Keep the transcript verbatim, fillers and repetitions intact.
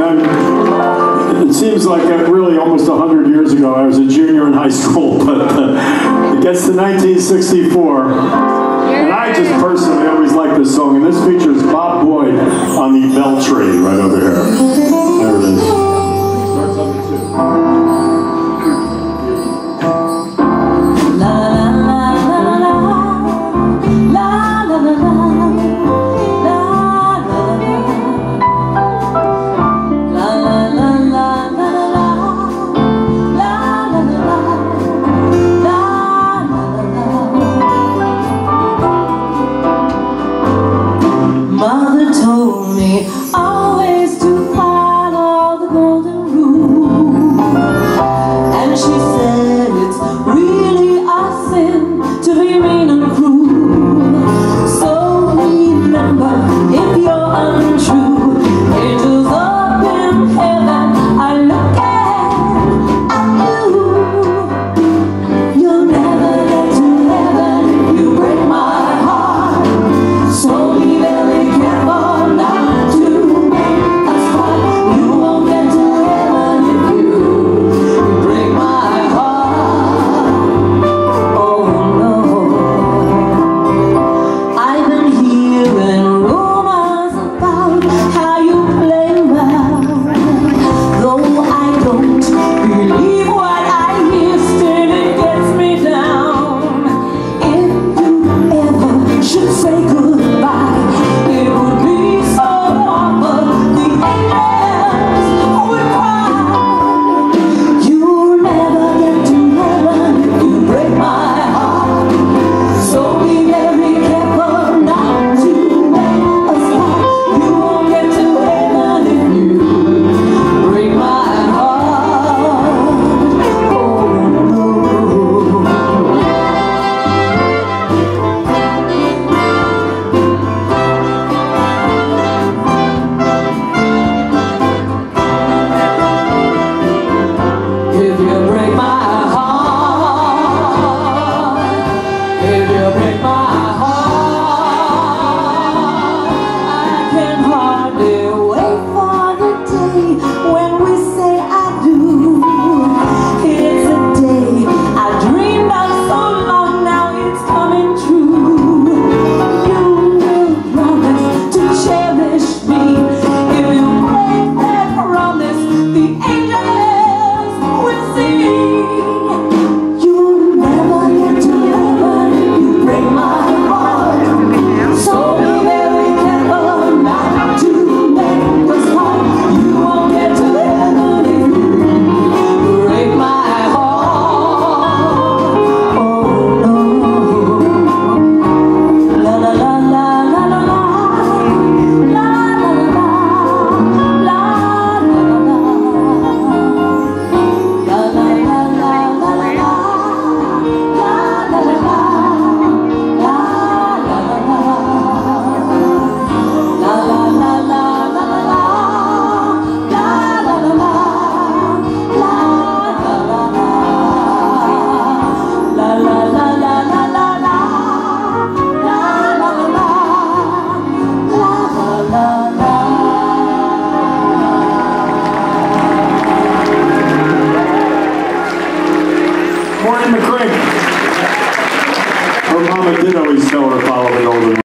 I'm, it seems like really almost a hundred years ago. I was a junior in high school, but uh, it gets to nineteen sixty-four. And I just personally always like this song. And this features Bob Boyd on the bell tree right over here.